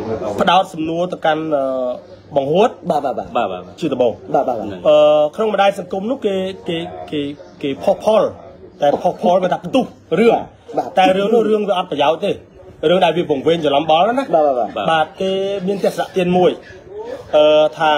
ផ្ដោតសំណួរទៅកាន់បង្ហួតបាទជាដំបូងក្នុងបណ្ដាញសង្គមនោះគេផុសផលតែផុសផលវាថាបន្ទុះរឿងតែរឿងនោះរឿងវាអត់ប្រយោជន៍ទេរឿងដែលវាពង្វេងច្រឡំបល់ណាបាទគេមានទស្សនៈទានមួយថា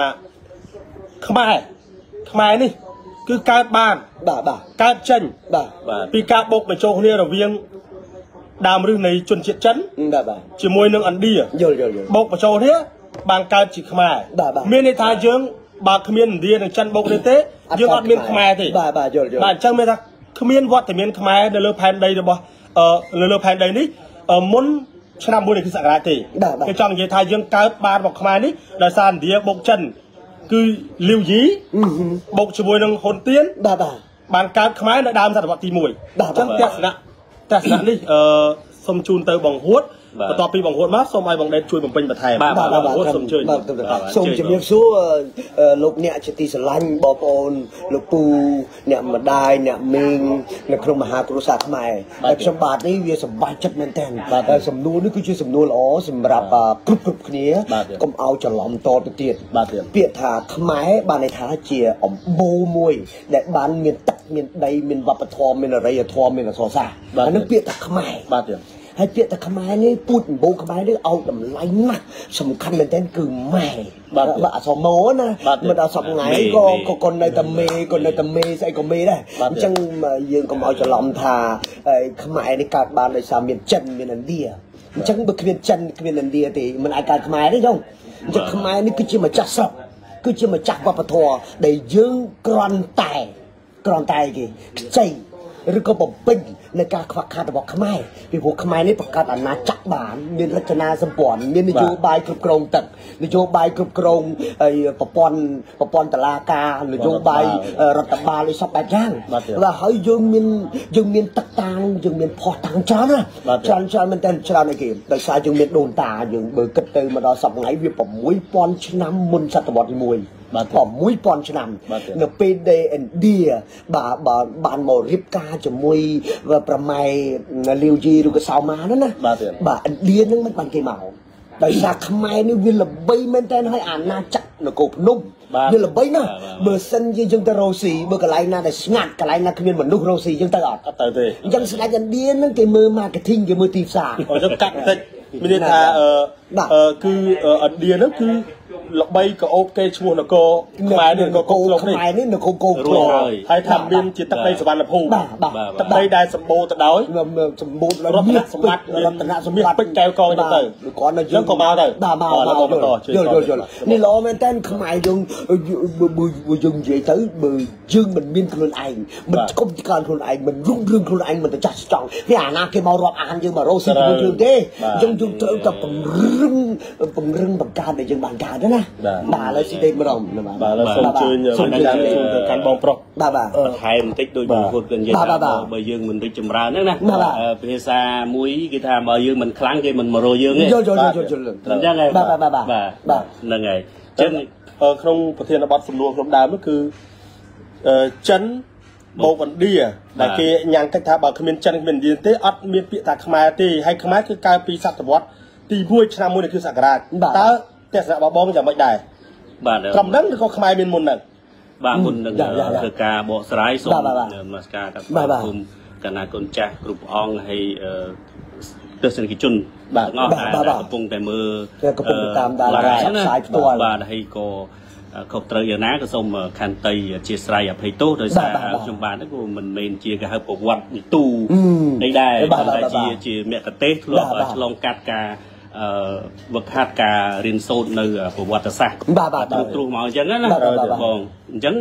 ខ្មែរនេះគឺកើតបានកើតចេញពីការបូកបញ្ចូលគ្នារវាងដើមរឹសនៃជនជាតិចិនជាមួយនឹងឥណ្ឌាបូកបញ្ចូលគ្នាបានកើតជាខ្មែរមានន័យថាយើងបើគ្មានឥណ្ឌានិងចិនបូកគ្នាទេយើងអត់មានខ្មែរទេបាទអញ្ចឹងមានថាគ្មានវត្តមានខ្មែរនៅលើផែនដីរបស់លើផែនដីនេះមុនឆ្នាំ1នៃគ្រិស្តសករាជទេគេចង់និយាយថាយើងកើតបានរបស់ខ្មែរនេះដោយសារឥណ្ឌាបូកចិនគឺលាវយីបូកជាមួយនឹងហ៊ុនទៀនបានកើតខ្មែរនៅដើមសតវត្សទី1អញ្ចឹងទស្សនៈនេះសូមជូនទៅបងហួតបន្ទាប់ពីបងហួតមកសូមឲ្យបងដេតជួយបំពេញបន្ថែមបងហួតសូមជួយសូមជំរាបសួរលោកអ្នកជាទីស្រឡាញ់បងប្អូនលោកពូអ្នកម្ដាយអ្នកមីងនៅក្នុងមហាគ្រួសារខ្មែរហើយខ្ញុំបាទនេះវាសម្បត្តិចិត្តមែនទែនសំណួរនេះគឺជាសំណួរល្អសម្រាប់គ្រប់គ្នាកុំឲ្យច្រឡំតទៅទៀតពាក្យថាខ្មែរបានន័យថាជាអំបូរមួយដែលបានមានទឹកមានដីមានវប្បធម៌មានអរិយធម៌មានអក្សរសាស្ត្រអានឹងពាក្យថាខ្មែរហើយពាក្យថាខ្មែរនេះពូជអម្បូរខ្មែរនេះឲ្យតម្លៃណាស់សំខាន់មែនទែនគឺម៉ែបាទអសម៉ូណាមិនដល់សពថ្ងៃក៏នៅតែមេស្អីក៏មេដែរអញ្ចឹងយើងកុំឲ្យច្រឡំថាខ្មែរនេះកើតបានដោយសារមានចិនមានឥណ្ឌាអញ្ចឹងបើគ្មានចិនគ្មានឥណ្ឌាទេមិនអាចកើតខ្មែរទេយងអញ្ចឹងខ្មែរនេះគឺជាម្ចាស់ស្រុកគឺជាម្ចាស់វប្បធម៌ដែលយើងគ្រាន់តែគេខ្ចីឬក៏បំពេញในការខ្វះខាតរបស់ខ្មែរពីព្រោះខ្មែរនេះបង្កើតអាណាចក្របានមានរចនាសម្ព័ន្ធមាននយោបាយគ្រប់គ្រងទឹកនយោបាយគ្រប់គ្រងប្រព័ន្ធតុលាការនយោបាយរដ្ឋបាលឲ្យសពបែបយ៉ាងបាទហើយយើងមានទឹកតាំងយើងមានផោះតាំងច្រើនណាច្រើនមែនតើច្រើនឯគេដោយសារយើងមានដូនតាយើងបើគិតទៅមកដល់សប្តាហ៍ថ្ងៃវា6000ឆ្នាំមុនសតវត្សទី1បាទ6000ឆ្នាំនៅពេលដែលឥណ្ឌាបានមករៀបការជាមួយប្រម៉ែលាវយីឬក៏សោម៉ាហ្នឹងណាបាទឥណ្ឌាហ្នឹងមិនបានគេមកដោយសារខ្មែរនេះវាល្បីមែនតើហើយអាណាចក្រនគរភ្នំវាល្បីណាស់បើសិនជាយើងទៅរ៉ូស៊ីបើកន្លែងណាដែលស្ងាត់កន្លែងណាគ្មានមនុស្សរ៉ូស៊ីយើងទៅអត់ទៅទេអញ្ចឹងស្ដេចឥណ្ឌាហ្នឹងគេមើល marketing គេមើលទីផ្សារអញ្ចឹងកាត់បន្តិចមានន័យថាគឺឥណ្ឌាហ្នឹងគឺល្បីក៏អូបគេឈ្មោះនគរខ្មែរនេះនគរកោក្លុកនេះខ្មែរនេះនគរកោក្លុកហើយថាមានជាទឹកដីសវណ្ណភូមិទឹកដីដែលសម្បូរទៅដោយសម្បូរដោយសម្បត្តិពេជ្រកែវកងទៅគាត់នៅយើងក៏មកទៅយល់នេះល្អមែនតើខ្មែរយើងនិយាយទៅបើយើងមិនមានខ្លួនឯងមិនគប់ការខ្លួនឯងមិនរុងរឿងខ្លួនឯងមិនទៅចាស់ចង់នេះអាណាគេមករាប់អានយើងមករស់ស៊ីជាមួយយើងទេយើងត្រូវតែពង្រឹងបង្កើតដែលយើងបានកើតណាបាទឥឡូវស៊ីដេកម្ដងបាទឥឡូវសូមជួយទៅកាន់បងប្រុសបន្ថែមបន្តិចដូចបងគាត់និយាយថាបើយើងមិនរីកចម្រើនហ្នឹងណាភាសាមួយគេថាបើយើងមិនខ្លាំងគេមិនមករកយើងទេយល់អញ្ចឹងហើយបាទហ្នឹងហើយអញ្ចឹងក្នុងប្រធានបទសំណួរក្នុងដើមនោះគឺចិនបូកឥណ្ឌាដែលគេញ៉ាំងតិចថាបើគ្មានចិនគ្មានឥណ្ឌាទេអត់មានពាក្យថាខ្មែរទេហើយខ្មែរគឺកើតពីសតវត្សទី1ឆ្នាំ1នៃគ្រិស្តសករាជតើទស្សនៈរបស់បងយ៉ាងម៉េចដែរបាទត្រឹមហ្នឹងឬក៏ខ្មែរមានមុនហ្នឹងបាទមុននឹងធ្វើការបកស្រាយសូមនមស្ការដល់បងគុំកណាកូនចាស់គ្រប់អង្គហើយទស្សនិកជនបាទកំពុងតែមើលកំពុងតាមដានផ្សាយផ្ទាល់បាទហើយក៏ខុសត្រូវយ៉ាងណាក៏សូមខន្តីអធិស្ឋានអភ័យទោសដោយសារខ្ញុំបាទហ្នឹងក៏មិនមែនជាគេហៅប្រវត្តិនីទូអីដែរតែជាមគ្គទេសធ្លាប់ឆ្លងកាត់ការវឹកហាត់ការរៀនសូត្រនៅប្រវត្តិសាស្ត្រទ្រុសមកអញ្ចឹងណាបងអញ្ចឹង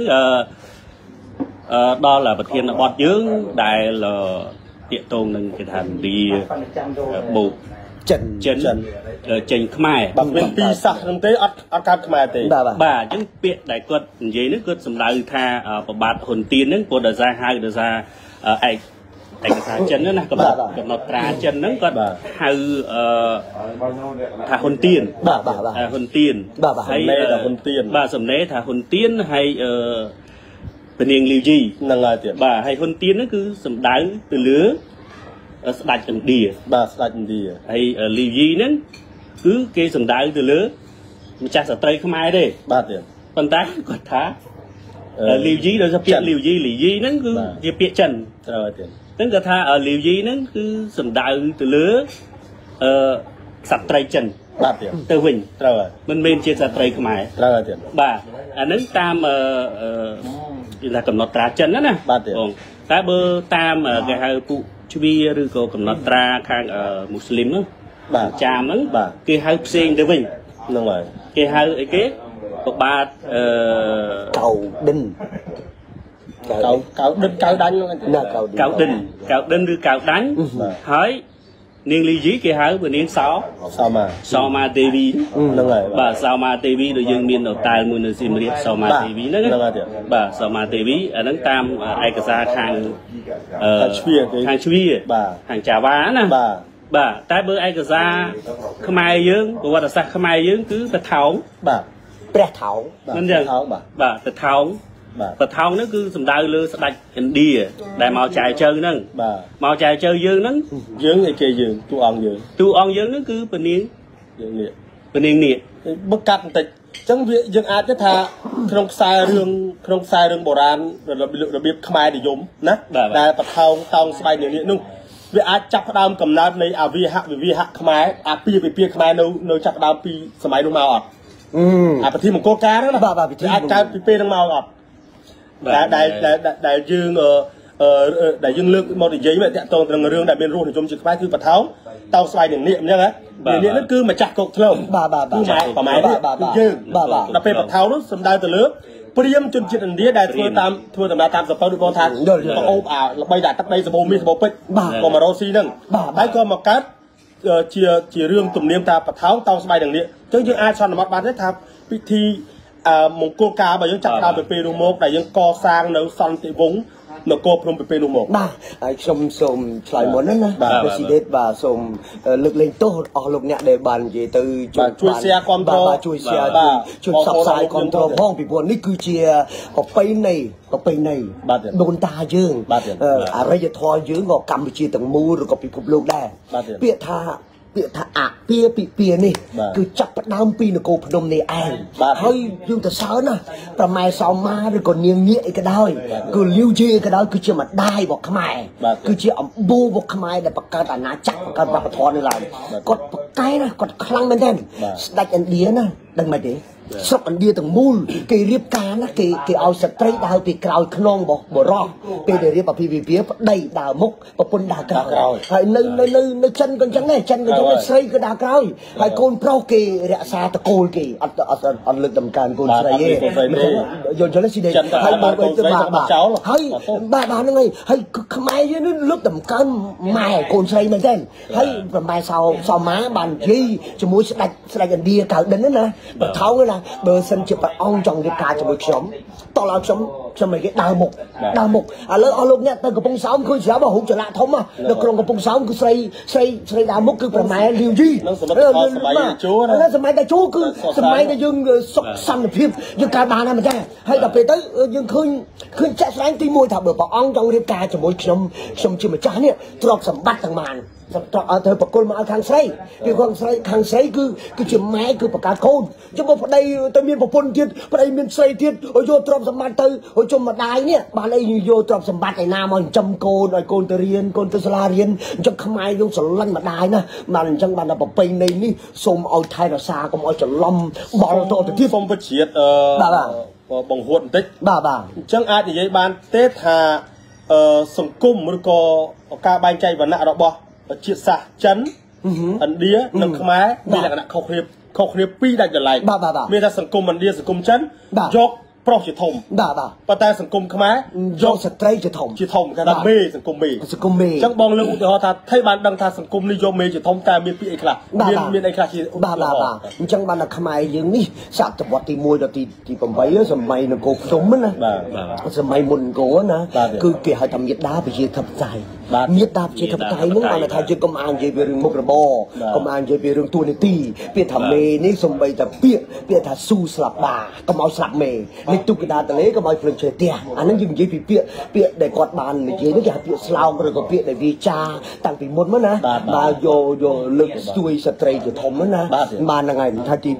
ដល់ប្រធានបទយើងដែលតាកតងនឹងគេថាឥណ្ឌាបូកចិនចេញខ្មែរបើមានពីសាសហ្នឹងទេអត់កើតខ្មែរទេបាទអញ្ចឹងពាក្យដែលគាត់និយាយនេះគាត់សំដៅថាប្របាទហ៊ុនទៀនហ្នឹងគាត់ដោយសារហៅដោយសារឯកសារចិនណាកំណត់ត្រាចិនហ្នឹងគាត់ហៅថាហ៊ុនទៀនហ៊ុនទៀនហើយហ៊ុនទៀនបាទសំណេរថាហ៊ុនទៀនហើយពនាងលាវយីហ្នឹងហើយទៀតបាទហើយហ៊ុនទៀនហ្នឹងគឺសំដៅទៅលើស្ដេចឥណ្ឌាបាទស្ដេចឥណ្ឌាហើយលាវយីហ្នឹង cứ cái sầm đào từ lứa mình chặt sợi tây không ai đây ba tiền phần tá còn thá liều gì rồi sao liều gì nó cứ việc bịa trần rồi tiền nó cứ tha ở liều gì nó cứ sầm đào từ lứa sạch tây trần ba tiền từ mình rồi mình chia sợi tây không ai rồi tiền bà nó tam là cầm nọt trà chân đó nè ba tiền ta bơ tam cái hai phụ chui rồi có cầm nọt trà khang Muslim đó bà cha mấn bà cái hai sen từ mình đúng rồi cái hai ấy cái ba cầu đinh cào đánh luôn cào đinh rồi cào đánh hỏi niên ly dí cái hai vừa niên sao mà TV đúng rồi bà sao mà TV rồi dương miền đầu tài mùi nơi sim riết sao mà TV đó bà sao mà TV ở đằng tam ai cả ra hàng chui hàng trà vá nè bà tại bữa ai cả ra không ai dương của là sao không ai dương cứ bật tháo bè tháo nên rằng bà bật tháo nó cứ sầm đau lư sạch đi đại màu chạy chơi nâng màu chạy chơi dương nâng dương thì kia dương tu on dương nó cứ bên niên nịa bất cắt tịch chẳng việc dương ai chứ thà không sai rương bồ ran rồi biết khai để dùng nè đại bật tháo tông sai nịa nung việc ai chặt đam cầm nát này vi hạ khai pi khai nấu chặt đam pi sớm nung màu ọt bật thi một cô cá đó là ai chặt pi nung màu ọt đại dương lương một giấy vậy tẹt tôn từ rương đại biên ruộng thì chúng chỉ khai cứ bật tháo tao xoay điểm niệm nhá đấy niệm nó cứ mà chặt cột thâu cứ máy dương là pe bật tháo nó sầm đai từ lứa priêm chun chít anh đĩa đại thưa tầm tam sập được con thang còn ôm bây đại tắt đây sập bô mi sập bô pích còn mà rosi nâng đấy còn một cát chia rương tụm niệm ta bật tháo tao xoay điểm niệm chứ dương ai son là mắt bán hết tham bị thi một cô cá mà những chặt đào về pê một đại những co sang nấu son tị vúng nó cô from về pê một xôm lại món đó nè president và xôm lực lên tốt ở lúc nhẹ để bàn gì từ chui xe control chui sập sai control phong bị buồn ní cứ chia ở pay này đồn ta dương ở đây thoi dương ngọc cầm chia từng mua rồi có bị phục lục đây bịa tha bịa này cứ chặt đám pi nó cô phồng này ai hơi dương ta sớ nèแต่ mai sau ma rồi còn nghiêng nghĩa cái đôi cứ lưu chi cái đôi cứ chia mặt đai bọc khmai cứ chia ẩm bu bọc khmai để bọc cái na chắc cái bọc thon này lại còn cái nè còn khăng bên trên đặt anh đĩa nè đừng mày để sọc anh đĩa từng mul cái riệp cá nè cái ao sạch trái đào bị cào khnon bọc rò cái để riệp bọc phía đầy đào mốc bọc pun đào cào hay nơi chân con trắng này chân con trắng xây cái đào cào hay con pro cái rạ xa ta cồn cái ăn lực tầm can cồn xây rồi cho nó xin để hay bà nó ngay hay mai với nó lúc tầm can mai cồn xây mà tên hay mai sau má bàn gì cho muối sẽ đặt anh đĩa cào đến đó nè bật tháo cái là bờ sân chụp ong trong cái cá cho một sống to là sống cho mấy cái đào mục lỡ lúc nhá từ cái bông sáo cứ giáo bảo hụt trở lại thông mà được còn cái bông sáo cứ xây đào mục cứ phải máy liều gì nó sớm mai đại chúa cứ sớm mai đại dương sọc săn phim dương cá bà này mà cha hay gặp về tới dương khơi chạy sáng tí môi thảo bờ bảo ong trong cái cá cho một sống chỉ mà chán nè trọc sầm bắt thằng màn ở thời bậc côn mà khang say cái khang say cứ chỉ máy cứ bậc cá côn chứ mà đây tôi miền bậc côn tiết đây miền say tiết ở vô trộm sầm bát tư ở trong mà đai nhé bà đây vô trộm sầm bát này nam mà châm côn rồi côn tơ sla riên trong không ai vô sờ lăn mà đai nè mà trong bàn là bậc pin này ní xôm ao thay là xa còn ao chở lâm bỏ to từ thiết phong vật chiết bằng huộn tích bà chẳng ai thì vậy ban tết hà sòng cung mới có ca bay chay và nạ đó bo chia sẻ chấn ấn đĩa nâng khmái vì là nạ khâu khiếp pi đại trở lại vì là sòng cung ấn đĩa sòng cung chấn dọc pro chỉ thùng bà ta sòng cung khmái dọc sợi trai chỉ thùng cái là mê sòng cung mê chẳng bong lưng thì họ ta thấy bạn đăng tha sòng cung đi vô mê chỉ thùng ta miền pi ấy là miền ấy là chỉ bà chẳng bạn là khmái dương ní sạt tập vật thì mùi rồi thì còn vậy á sầm mày nó cột súng á nè sầm mày mùn cổ nè cứ kể hai thầm nhiệt đá bị chia thập dài nhiệt đá chia thập dài những bạn là thay cho công an về rừng mốc bò công an về rừng tua này tì biết thầm mê ní sầm bay tập biết thà su sập bà công áo sập mê លេខទូកដាតលេក៏មកភ្លើងឆ្លើយផ្ទះអាហ្នឹងយើងនិយាយពីពាក្យដែលគាត់បាននិយាយនេះគេហៅពាក្យស្លោកឬក៏ពាក្យដែលវាចាតាំងពីមុនមកណាបាទយកលើកស្ទួយស្ត្រីជាធំណាបានហ្នឹងហើយថាទី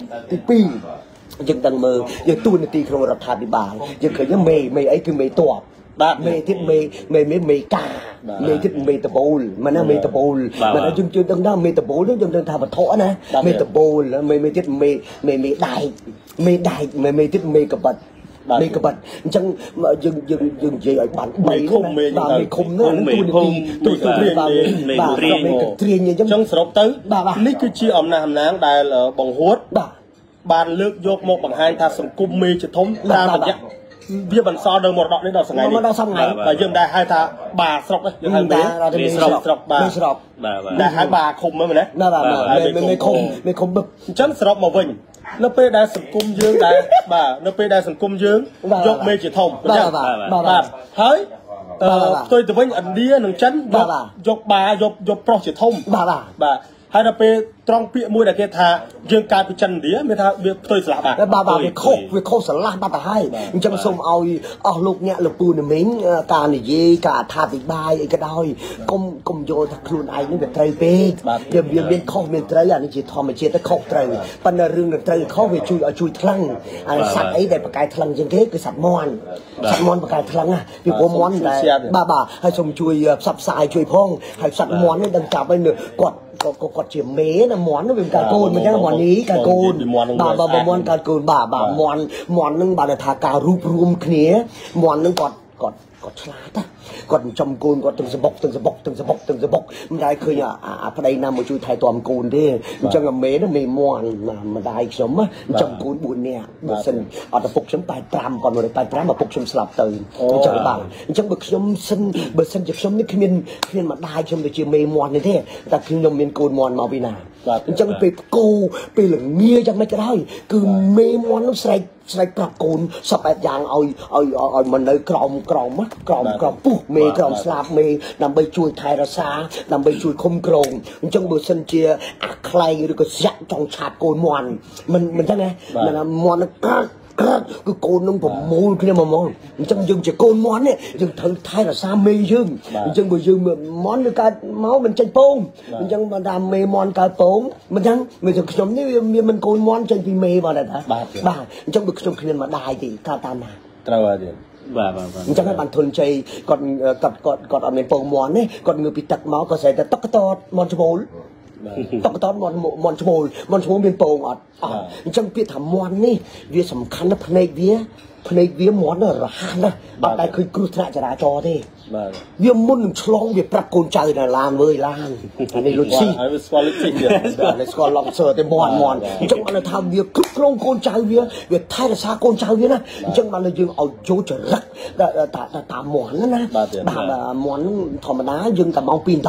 2យើងដឹងមើលយើងទួនាទីក្នុងរដ្ឋាភិបាលយើងឃើញមេអីគឺមេតបបាទមេទៀតមេកាមេទៀតមេតបូលមិនណាមេតបូលមិនយើងជឿដឹងថាមេតបូលយើងដឹងថាវត្ថុណាមេតបូលមេទៀតមេដែកមេទៀតមេកបិតមេកបិតអញ្ចឹងយើងនិយាយឲ្យបាន3មេឃុំមេឃុំនោះទូត្រៀងមេត្រៀងអញ្ចឹងសរុបទៅនេះគឺជាអំណះអំណាងដែលបង្ហួតបានលើកយកមកបង្ហាញថាសង្គមមេជាធំតាមរយៈវាបន្សល់នៅមរតកនេះដល់ថ្ងៃនេះតែយើងដែរហៅថាបាស្រុកយើងហៅមេស្រុកបាទដែលហៅបាឃុំហ្នឹងណាមេឃុំបឹកអញ្ចឹងសរុបមកវិញនៅពេលដែលសង្គមយើងដែលបាទនៅពេលដែលសង្គមយើងយកមេជាធំអញ្ចឹងបាទហើយផ្ទុយទៅវិញឥណ្ឌានិងចិនយកបាយកប្រុសជាធំបាទហើយដល់ពេលត្រង់ពាក្យមួយដែលគេថាយើងកើតពីចិនឥណ្ឌាមានថាវាផ្ទុយស្លាប់បាទវាខុសស្រឡះបាត់ទៅហើយអញ្ចឹងសូមឲ្យអស់លោកអ្នកលពូនមីងការនិយាយការអត្ថាធិប្បាយអីក៏ដោយកុំយកថាខ្លួនឯងនេះវាត្រូវពេកវាមានខុសមានត្រូវអានេះជាធម្មជាតិទៅខុសត្រូវប៉ុន្តែរឿងដែលត្រូវខុសវាជួយថ្លឹងអាសត្វអីដែលបកកាយថ្លឹងជាងគេគឺសត្វមន់បកកាយថ្លឹងណាពីព្រោះមន់ដែលបាទហើយសូមជួយផ្សព្វផ្សាយជួយផងហើយសត្វមន់នេះដឹងចាប់ហើយគាត់ជាមេណាមន់វាកាកូនមិនចឹងមន់នេះកាកូនបាទមន់កាកូនបាទមន់នឹងបានថាការរួបរวมគ្នាមន់នឹងគាត់ឆ្លាតគាត់ចំកូនគាត់ទាំងសបុកមិនដែរឃើញអាប្តីណាមកជួយថែទាំកូនទេអញ្ចឹងអាមេនេះមេមន់ម្ដាយខ្ញុំចំកូន4នាក់បើសិនអត់ឪពុកខ្ញុំ85គាត់185ឪពុកខ្ញុំស្លាប់ទៅអញ្ចឹងបាទអញ្ចឹងបើសិនជាខ្ញុំនេះគ្មានម្ដាយខ្ញុំទៅជាមេមន់នេះទេតែខ្ញុំមានកូនមន់មកពីណាអញ្ចឹងពេលគូពេលល្ងាយ៉ាងម៉េចក៏ដោយគឺមេមន់នោះស្រែកប្រាប់កូនសពបែបយ៉ាងឲ្យមិននៅក្រោមពុះមេក្រោមស្លាប់មេដើម្បីជួយថែរក្សាដើម្បីជួយឃុំក្រងអញ្ចឹងបើសិនជាអាខ្លែងឬក៏ស្យាក់ចង់ឆាតកូនមន់មិនចឹងណាមន់គឺកូននឹងប្រមូលគ្នាមកអញ្ចឹងយើងជាកូនមន់នេះយើងត្រូវថែរក្សាមេយើងអញ្ចឹងបើយើងមន់វាកើតមកមិនចេញពងអញ្ចឹងបើថាមេមន់កើតពងមិនចឹងមិនចឹងខ្ញុំនេះវាមិនកូនមន់ចេញពីមេមកដែរបាទអញ្ចឹងបើខ្ញុំគ្មានម្ដាយទេកើតតាមណាត្រូវហើយទេបាទអញ្ចឹងបានធុនជ័យគាត់អត់មានពងមន់ទេគាត់ងើបពីទឹកមកក៏ស្រែកតែតុកតតមន់ច្បូលតុកតតមន់ច្បូលមានពងអត់អញ្ចឹងពាក្យថាមន់នេះវាសំខាន់ណាស់ភ្នែកវាមន់រហ័សណាស់អត់ដែលឃើញគ្រោះថ្នាក់ចរាចរណ៍ទេវាមុននឹងឆ្លងវាប្រាប់កូនចៅនៅឡានវើយឡានអានេះលុយស៊ីហើយវាស្គាល់លុយស៊ីវាស្គាល់ឡងសើតែមន់អញ្ចឹងបានថាវាគ្រប់គ្រងកូនចៅវាថែរក្សាកូនចៅវាណាអញ្ចឹងបានយើងឲ្យចូលចរិតតាមមន់ណាបាទមន់ធម្មតាយើងតែម៉ោង2:10វា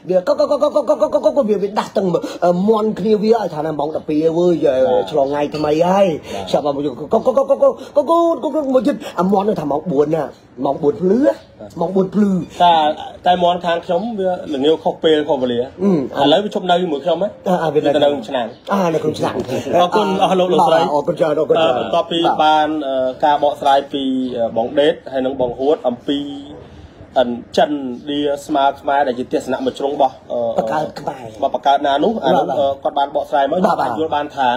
វាដាស់ទាំងមន់គ្នាវាឲ្យថាម៉ោង12វើយឆ្លងថ្ងៃថ្មីហើយចាប់មកយកមកជិតអាមន់ថាម៉ោង4ណាម៉ោង4ភ្លឺតែមន់ខាងខ្ញុំវាល្ងាវខុសពេលខុសវេលាឥឡូវវាជប់នៅមួយខ្ញុំវានៅឆ្នាំនៅក្នុងឆ្នាំអរគុណអស់លោកស្រីអរគុណច្រើនបន្ទាប់ពីបានការបកស្រាយពីបងដេតហើយនិងបងហួតអំពីចិនឌីស្មាខ្មែរដែលជាទស្សនៈមួយជ្រុងរបស់បង្កើតខ្មែរបង្កើតណានោះអានោះគាត់បានបកស្រាយមកយើងយល់បានថា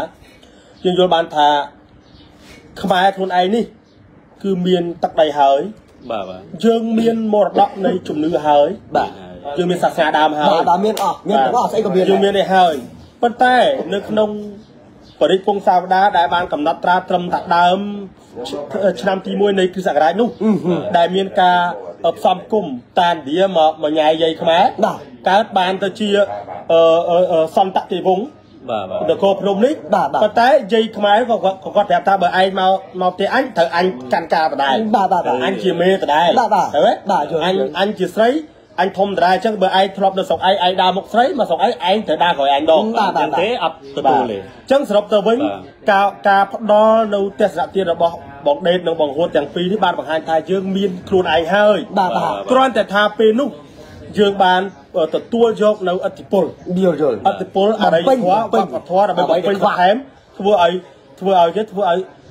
ខ្មែរខ្លួនឯងនេះគឺមានទឹកដីហើយបាទយើងមានមរតកនៃជំនឿហើយបាទយើងមានសាសនាដើមហើយបាទមានទាំងអស់ស្អីក៏មានយើងមាននេះហើយប៉ុន្តែនៅក្នុងបរិយាពងសាវតាដែលបានកំណត់ត្រាត្រឹមតែដើមឆ្នាំទី1នៃគ្រិស្តសករាជនោះដែលមានការផ្សំគុំតានឌីមកញ៉ាយយាយខ្មែរកើតបានទៅជាសន្តតិវង្សបាទនគរភ្នំនេះប៉ុន្តែយាយខ្មែរក៏គាត់ប្រាប់ថាបើឯងមកផ្ទះអញត្រូវអញកាន់ការបដាយអញជាមេបដាយអញជាស្រីអញធំដដែលអញ្ចឹងបើឯងធ្លាប់នៅស្រុកឯងដើរមុខស្រីមកស្រុកឯងត្រូវដើរក្រោយឯងដងទេអត់ទទួលទេអញ្ចឹងសរុបទៅវិញការផ្ដល់នៅទស្សនៈទានរបស់បងដេតនិងបងហួតទាំងពីរនេះបានបង្ហាញថាយើងមានខ្លួនឯងហើយគ្រាន់តែថាពេលនោះយើងបានទទួលយកនៅឥទ្ធិពលឥទ្ធិពលអរិយធម៌វប្បធម៌ដើម្បីបំពេញបន្ថែមធ្វើឲ្យ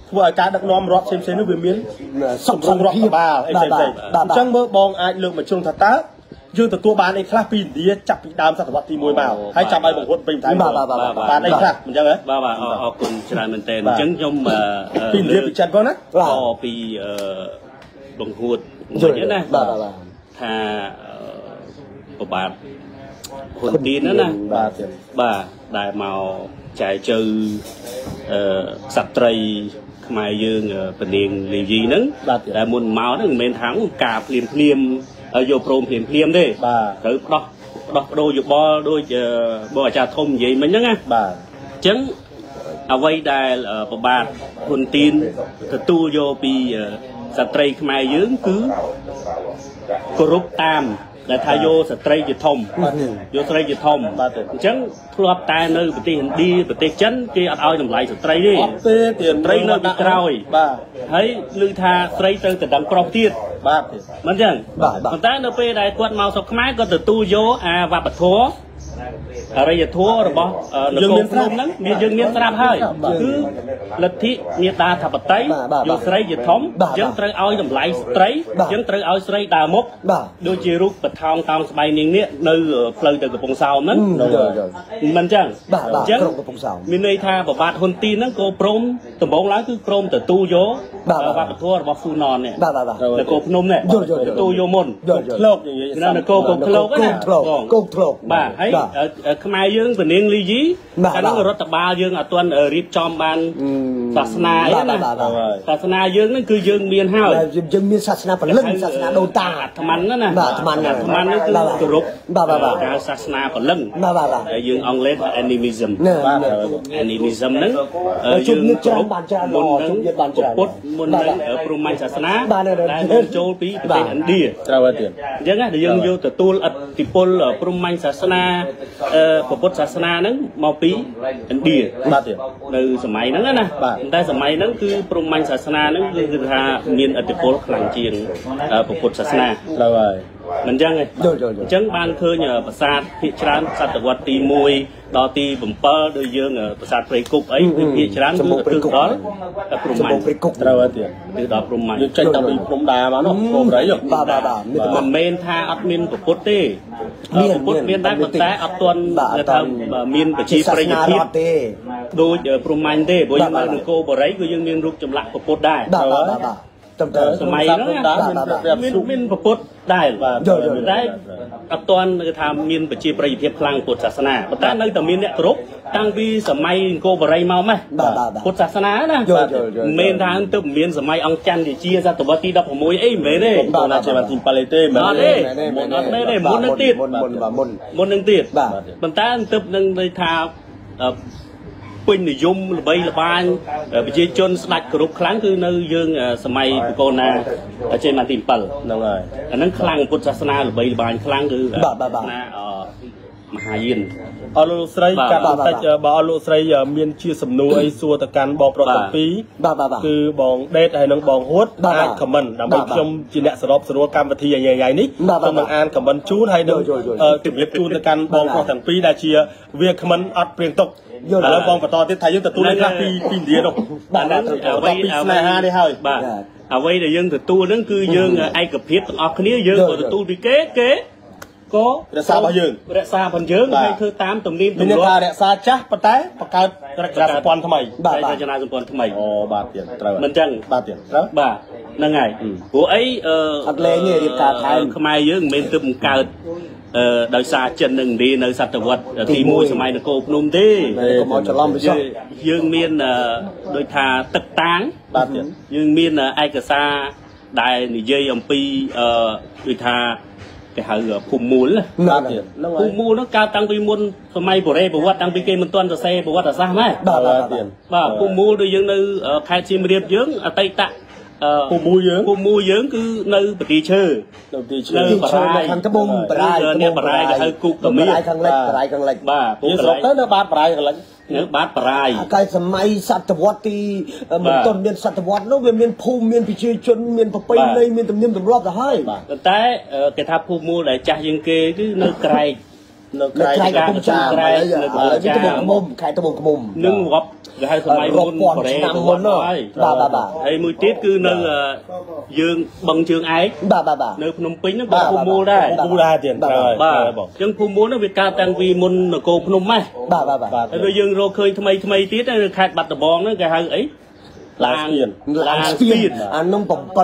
ធ្វើឲ្យការដឹកនាំរដ្ឋផ្សេងៗនោះវាមានសម្រុងរដ្ឋបាលអីផ្សេងៗអញ្ចឹងមើលបងអាចលើកមកជ្រុងថាតើយើងទទួលបានអីខ្លះពីឥណ្ឌាចាប់ពីដើមសតវត្សទី1មកហើយចាប់ឲ្យបង្រួតពេញថៃបានអីខ្លះអញ្ចឹងហ៎បាទអរគុណច្រើនមែនទែនអញ្ចឹងខ្ញុំពីឥណ្ឌាពីចិនផងណាពីបង្រួតវិញណាថាប្របាទហ៊ុនទីនណាបាទដែលមកចែកជើសត្រីខ្មែរយើងពនាងលីវីហ្នឹងតែមុនមកហ្នឹងមិនមែនថាការភ្លាមយកព្រមភ្លាមទេត្រូវដោះបដូរយោបល់ដូចបងអាចារ្យធំនិយាយមិញហ្នឹងណាបាទអញ្ចឹងអ្វីដែលប្របាទហ៊ុនទីនទទួលយកពីស្ត្រីខ្មែរយើងគឺគោរពតាមដែលថាយកស្ត្រីជាធំយកស្ត្រីជាធំបាទអញ្ចឹងធ្លាប់តែនៅប្រទេសឥណ្ឌាប្រទេសចិនគេអត់ឲ្យតម្លៃស្ត្រីទេអត់ទេស្ត្រីនៅពីក្រោយបាទហើយឮថាស្រីទៅដណ្ដឹងប្រុសទៀតបាទមិនអញ្ចឹងប៉ុន្តែនៅពេលដែលគាត់មកស្រុកខ្មែរគាត់ទទួលយកអាវប្បធម៌អរិយធម៌របស់នគរភ្នំហ្នឹងយើងមានស្រាប់ហើយគឺលទ្ធិមេដាធិបតេយ្យយកស្រីជាធំយើងត្រូវឲ្យតម្លៃស្ត្រីយើងត្រូវឲ្យស្រីដើរមុខដូចជារូបបថោងតោងស្បៃនាងនេះនៅផ្លូវទៅកំពង់សោមហ្នឹងមិនអញ្ចឹងកំពង់សោមមានន័យថាប្របាទហ៊ុនទីនហ្នឹងក៏ព្រមដំបងឡើងគឺព្រមទទួលយកវប្បធម៌របស់ស៊ូណននេះនគរភ្នំនេះទទួលយកមុនធ្លោកនិយាយនគរកុកធ្លោកណាកុកធ្លោកបាទហើយខ្មែរយើងពនាងលីយីអាហ្នឹងរដ្ឋបាលយើងអត់ទាន់រៀបចំបានសាសនាអីណាសាសនាយើងហ្នឹងគឺយើងមានហើយយើងមានសាសនាពលិនសាសនាដូនតាអាត្មានណាអាត្មានហ្នឹងគឺគោរពការសាសនាពលិនហើយយើងអង់គ្លេសថា animism ហ្នឹងយើងច្រើនបានច្រើនមុនហ្នឹងពុទ្ធមុនហ្នឹងព្រហ្មញ្ញសាសនាដែលចូលពីប្រទេសឥណ្ឌាត្រូវហើយទៀតអញ្ចឹងណាយើងយកទទួលឥទ្ធិពលព្រហ្មញ្ញសាសនាពុទ្ធសាសនាហ្នឹងមកពីឥណ្ឌាបាទទៀតនៅសម័យហ្នឹងណាតែសម័យហ្នឹងគឺព្រហ្មញ្ញសាសនាហ្នឹងគឺថាមានឥទ្ធិពលខ្លាំងជាងពុទ្ធសាសនាត្រូវហើយមិនអញ្ចឹងទេអញ្ចឹងបានឃើញប្រាសាទភាគច្រើនសតវត្សទី1ដល់ទី7ដោយយើងប្រាសាទព្រៃគុកអីភាគច្រើនគឺទិសដល់ព្រហ្មញ្ញត្រូវហើយទៀតទិសដល់ព្រហ្មញ្ញយើងចេញតាំងពីព្រំដាមកនោះព្រំរៃបាទមិនមែនថាអត់មានពុទ្ធទេពុទ្ធមានដែរប៉ុន្តែអត់ទាន់ថាមានប្រជាប្រិយភាពទេដូចព្រហ្មញ្ញទេព្រោះយើងនៅនគរបុរីគឺយើងមានរូបចម្លាក់ពុទ្ធដែរសម័យហ្នឹងមានពុទ្ធដែរតែអត់ទាន់គឺថាមានប្រជាប្រិយភាពខ្លាំងពុទ្ធសាសនាប៉ុន្តែនៅតែមានអ្នកគោរពតាំងពីសម័យអង្គរបូរីមកម៉េះពុទ្ធសាសនាណាមិនមែនថាទៅមានសម័យអង្គច័ន្ទជាសតវត្សទី16អីមិនមែនទេបងណាជាទី7ទេមិនទេមុននឹងទៀតមុននឹងទៀតប៉ុន្តែទៅនឹងន័យថាពេញនិយមល្បីល្បាញប្រជាជនស្ដាច់គ្រប់ខ្លាំងគឺនៅយើងសម័យបកូនណាចេញមកទី7 ហ្នឹងហើយអាហ្នឹងខ្លាំងពុទ្ធសាសនាល្បីល្បាញខ្លាំងគឺសាសនាមហាយានអរលោកស្រីកាត់បន្តិចបើអរលោកស្រីមានជាសំណួរអីសួរទៅកាន់បងប្រុសទាំងពីរគឺបងដេតហើយនិងបងហួតអាចខមមិនដើម្បីខ្ញុំជាអ្នកសរុបស្រួលកម្មវិធីញ៉ៃនេះខ្ញុំនឹងអានខមមិនជូនហើយនឹងជម្រាបជូនទៅកាន់បងប្រុសទាំងពីរដែលជាវាខមមិនអត់ព្រៀងទុកឥឡូវបងបន្តទៀតថាយើងទទួលខ្លះពីឥណ្ឌានោះបាទអ្វីពីស្នេហានេះហើយបាទអ្វីដែលយើងទទួលហ្នឹងគឺយើងឯកភាពទាំងអស់គ្នាយើងក៏ទទួលពីគេក៏រក្សារបស់យើងរក្សាផងយើងហើយធ្វើតាមទំនៀមទម្លាប់មានការរក្សាចាស់ប៉ុន្តែបង្កើតរចនាសម្ព័ន្ធថ្មីរចនាសម្ព័ន្ធថ្មីអូបាទទៀតត្រូវមិនចឹងបាទទៀតត្រូវបាទហ្នឹងហើយព្រោះអីអត់លេងទេរៀបការថែមខ្មែរយើងមិនមែនទើបបង្កើតដោយសារចិននិងឥណ្ឌានៅសតវត្សទី1សម័យនគរភ្នំទេកុំឲ្យច្រឡំវិសុទ្ធយើងមានដូចថាទឹកតាំងបាទទៀតយើងមានឯកសារដែលនិយាយអំពីដូចថាគេហៅភូមិមូលបាទទៀតភូមិមូលនោះកើតតាំងពីមុនសម័យបុរេប្រវត្តិតាំងពីគេមិនទាន់សរសេរប្រវត្តិសាស្ត្រម៉េចបាទទៀតបាទភូមិមូលដូចយើងនៅខេត្តសៀមរាបយើងអតីតភូមិមូលយើងគឺនៅប្រទីឈើនៅបរាយខាងត្បូងបរាយអ្នកបរាយគេហៅគុកតមៀខាងលិចបរាយខាងលិចបាទយើងស្រុកទៅនៅបាតបរាយខាងលិចនៅបាតបរាយកាលសម័យសតវត្សទីមិនទាន់មានសតវត្សនោះវាមានភូមិមានប្រជាជនមានប្រពៃណីមានទំនៀមទម្លាប់ទៅហើយប៉ុន្តែគេថាភូមិមូលដែលចាស់ជាងគេគឺនៅក្រែកនៅក្រែកកំពង់ចាមក្រែកនៅត្បូងឃុំខេត្តត្បូងឃុំនឹងរាប់គេហៅសម័យមុនប្រទេសមុនហើយបាទហើយមួយទៀតគឺនៅយើងបឹងជើងឯកបាទនៅភ្នំពេញហ្នឹងបាទភូមិមូលដែរទៀតបាទអញ្ចឹងភូមិមូលហ្នឹងវាកើតតាំងពីមុននគរភ្នំម៉េះបាទហើយយើងរកឃើញថ្មីទៀតនៅខេត្តបាត់ដំបងហ្នឹងគេហៅអីឡាងស្ពានអានោះ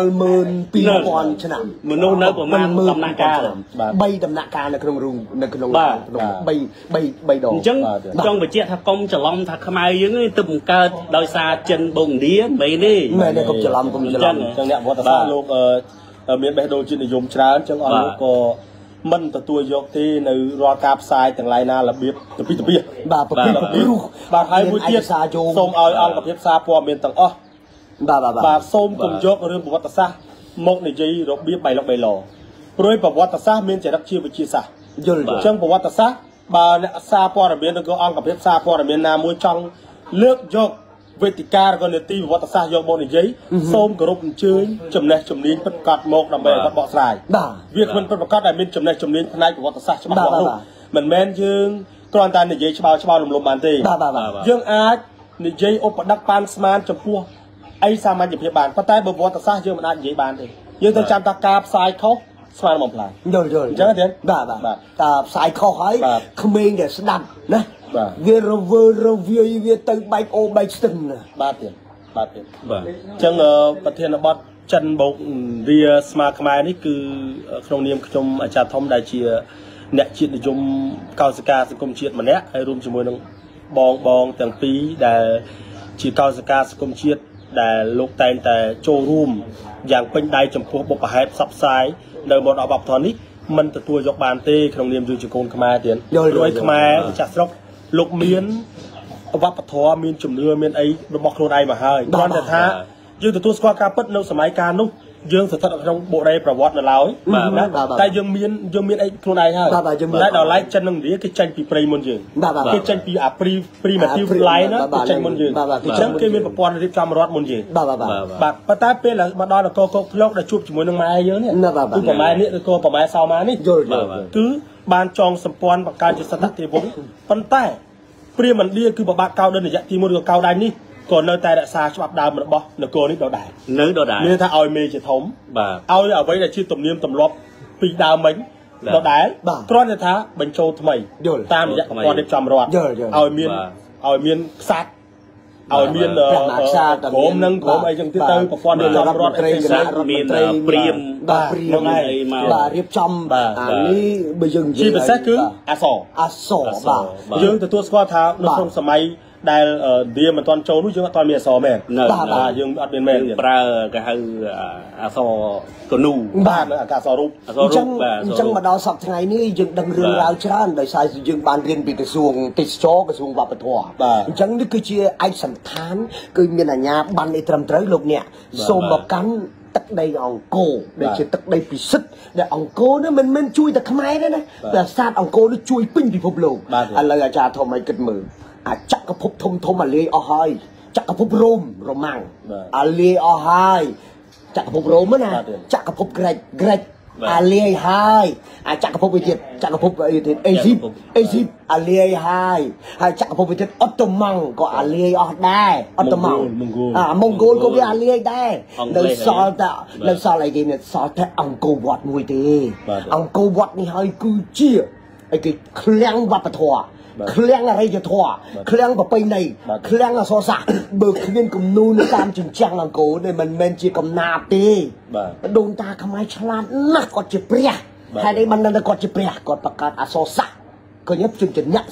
72000ឆ្នាំមនុស្សនៅប្រមាណដំណាក់កាល 3ដំណាក់កាលនៅក្នុងរូងនៅក្នុង3ដងអញ្ចឹងចង់បញ្ជាក់ថាកុំច្រឡំថាខ្មែរយើងទៅបង្កើតដោយសារចិនបូឥណ្ឌាមិនទេមែនទេកុំច្រឡំអញ្ចឹងអ្នកវត្តសាស្ត្រលោកមានបេះដូងជាតិនិយមច្រើនអញ្ចឹងអស់លោកក៏មិនទទួលយកទេនៅរាល់ការផ្សាយទាំងឡាយណារបៀបទៅពីបាទប្រភេទបាទហើយមួយទៀតសូមឲ្យអង្គភាពសារព័ត៌មានទាំងអស់បាទសូមកុំយករឿងប្រវត្តិសាស្ត្រមកនិយាយរបៀបបៃលុកបៃឡព្រោះប្រវត្តិសាស្ត្រមានចរិតជាវិទ្យាសាស្ត្រយល់អញ្ចឹងប្រវត្តិសាស្ត្របើអ្នកសារព័ត៌មានឬក៏អង្គភាពសារព័ត៌មានណាមួយចង់លើកយកវេទិកាឬក៏នីតិប្រវត្តិសាស្ត្រយកមកនិយាយសូមគោរពអញ្ជើញចំណេះជំនាញពិតប្រាកដមកដើម្បីឲ្យគាត់បកស្រាយវាគ្មិនពិតប្រាកដដែលមានចំណេះជំនាញផ្នែកប្រវត្តិសាស្ត្រច្បាស់លាស់នោះមិនមែនយើងគ្រាន់តែនិយាយច្បាស់លំបានទេយើងអាចនិយាយឧបដឹកប៉ាន់ស្មានចំពោះអីសាមញ្ញភាពបានប៉ុន្តែប្រវត្តិសាស្ត្រយើងមិនអាចនិយាយបានទេយើងត្រូវចាំថាការផ្សាយខុសស្មានមកផ្លាយយល់អញ្ចឹងទេបាទតាផ្សាយខុសហើយក្មេងដែលស្ដាប់ណាវារវើរវាយវាទៅបែកអូបែកស្ទឹងណាបាទទៀតអញ្ចឹងប្រធានបទចិនបូកវាស្មាខ្មែរនេះគឺក្នុងនាមខ្ញុំអាចារ្យធំដែលជាអ្នកជាតិនិយមកោសិកាសង្គមជាតិម្នាក់ហើយរួមជាមួយនឹងបងទាំងពីរដែលជាកោសិកាសង្គមជាតិដែលលោកតែងតែចូលរួមយ៉ាងពេញដៃចំពោះបុព្វហេតុផ្សព្វផ្សាយនៅមរតកវប្បធម៌នេះមិនទទួលយកបានទេក្នុងនាមយើងជាកូនខ្មែរទៀតព្រោះខ្មែរចាស់ស្រុកលោកមានវប្បធម៌មានជំនឿមានអីរបស់ខ្លួនឯងមកហើយគ្រាន់តែថាយើងទទួលស្គាល់ការពិតនៅសម័យកាលនោះយើងស្ថិតនៅក្នុងបុរេប្រវត្តិនៅឡើយតែយើងមានអីខ្លួនឯងហើយតែដល់ឡែកចិននឹងឥណ្ឌាគេចាញ់ពីព្រៃមុនយើងគេចាញ់ពីអា primitive life ណាគេចាញ់មុនយើងអញ្ចឹងគេមានប្រព័ន្ធរៀបចំរដ្ឋមុនយើងបាទប៉ុន្តែពេលមកដល់នគរកោកធ្លុកដែលជួបជាមួយនឹងម៉ែយើងនេះគឺប្រម៉ែនេះឬក៏ប្រម៉ែសោម៉ានេះគឺបានចងសម្ព័ន្ធបង្កើតជាសតតិវង្សប៉ុន្តែព្រាហ្មណ៍ឥណ្ឌាគឺបបាក់កោដិនយៈទី1ឬក៏កោដៃនេះក៏នៅតែរក្សាច្បាប់ដើមរបស់នគរនេះដដែលមានថាឲ្យមេជាធំឲ្យអ្វីដែលជាទំនៀមទម្លាប់ពីដើមមិញដដែលគ្រាន់តែថាបញ្ចូលថ្មីតាមរយៈប្រព័ន្ធរៀបចំរដ្ឋឲ្យមានខ្សាច់ឲ្យមានក្រុមនឹងក្រុមអីចឹងទៀតទៅប្រព័ន្ធរៀបចំរដ្ឋត្រីគណៈរដ្ឋមន្ត្រីព្រាមនឹងអីមករៀបចំអានេះបើយើងនិយាយជាពិសេសគឺអសបាទយើងទទួលស្គាល់ថានៅក្នុងសម័យដែលវាមិនទាន់ចូលនោះយើងអត់ទាន់មានអសមែនយើងអត់មានមែនប្រើគេហៅអសកនូបាទអាកាសរូបអញ្ចឹងមកដល់សប្តាហ៍ថ្ងៃនេះយើងដឹងរឿងរ៉ាវច្រើនដោយសារយើងបានរៀនពីក្រសួងទេសចរក្រសួងវប្បធម៌អញ្ចឹងនេះគឺជាឯកសណ្ឋានគឺមានអាជ្ញាប័ណ្ណនេះត្រឹមត្រូវលោកអ្នកសូមមកកាន់ទឹកដីអង្គរដែលជាទឹកដីពិសិដ្ឋដែលអង្គរនេះមិនមែនជួយតែខ្មែរទេណាប្រាសាទអង្គរនេះជួយពេញពិភពលោកឥឡូវអាចារ្យធំឲ្យគិតមើលចក្រភពធំអាលាយអស់ហើយចក្រភពរ៉ូម៉ាំងអាលាយអស់ហើយចក្រភពរ៉ូមណាចក្រភពក្រិចអាលាយហើយចក្រភពវិទៀតចក្រភពអីទៀតអេស៊ីបអាលាយហើយចក្រភពវិទៀតអ៊ុតតូម៉ង់ក៏អាលាយអស់ដែរអ៊ុតតូម៉ង់ម៉ុងហ្គោលក៏វាអាលាយដែរនៅសល់អីគេនេះសល់តែអង្គរវត្តមួយទេអង្គរវត្តនេះហើយគឺជាអីគេឃ្លាំងវប្បធម៌ឃ្លាំងអរិយធម៌ឃ្លាំងប្រពៃណីឃ្លាំងអក្សរសាស្ត្របើគ្មានគំនូរនៅតាមជញ្ជាំងអង្គរនេះមិនមែនជាកំណាព្យទេដូនតាខ្មែរឆ្លាតណាស់គាត់ជាព្រះហើយនេះបាននៅគាត់ជាព្រះគាត់បង្កើតអក្សរសាស្ត្រឃើញជញ្ញៈ